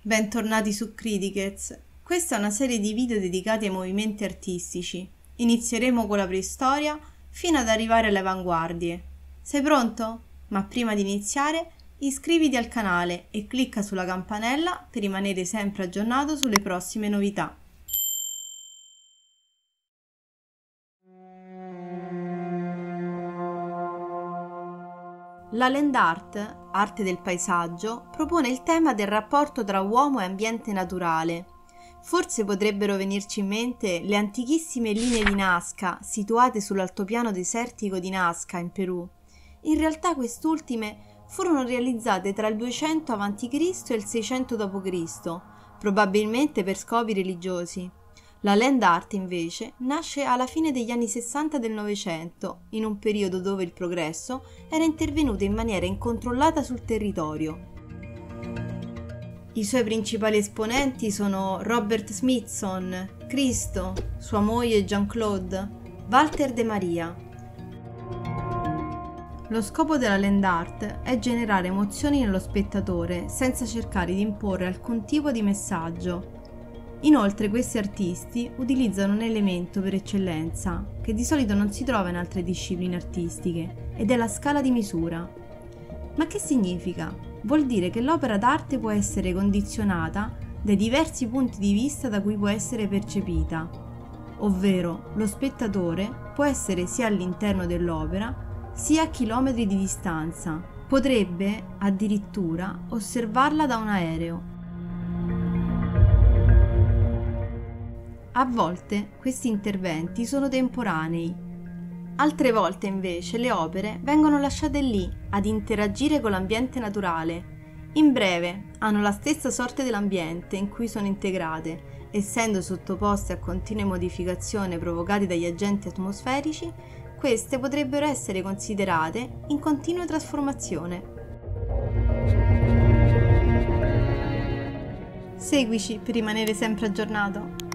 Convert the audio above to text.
Bentornati su Criticaz. Questa è una serie di video dedicati ai movimenti artistici. Inizieremo con la preistoria fino ad arrivare alle avanguardie. Sei pronto? Ma prima di iniziare, iscriviti al canale e clicca sulla campanella per rimanere sempre aggiornato sulle prossime novità. La land art, arte del paesaggio, propone il tema del rapporto tra uomo e ambiente naturale. Forse potrebbero venirci in mente le antichissime linee di Nazca situate sull'altopiano desertico di Nazca in Perù. In realtà quest'ultime furono realizzate tra il 200 a.C. e il 600 d.C., probabilmente per scopi religiosi. La land art invece nasce alla fine degli anni 60 del Novecento, in un periodo dove il progresso era intervenuto in maniera incontrollata sul territorio. I suoi principali esponenti sono Robert Smithson, Christo, sua moglie Jean-Claude, Walter de Maria. Lo scopo della land art è generare emozioni nello spettatore senza cercare di imporre alcun tipo di messaggio. Inoltre questi artisti utilizzano un elemento per eccellenza che di solito non si trova in altre discipline artistiche ed è la scala di misura. Ma che significa? Vuol dire che l'opera d'arte può essere condizionata dai diversi punti di vista da cui può essere percepita, ovvero lo spettatore può essere sia all'interno dell'opera sia a chilometri di distanza, potrebbe addirittura osservarla da un aereo. A volte questi interventi sono temporanei, altre volte invece le opere vengono lasciate lì ad interagire con l'ambiente naturale. In breve, hanno la stessa sorte dell'ambiente in cui sono integrate, essendo sottoposte a continue modificazioni provocate dagli agenti atmosferici, queste potrebbero essere considerate in continua trasformazione. Seguici per rimanere sempre aggiornato.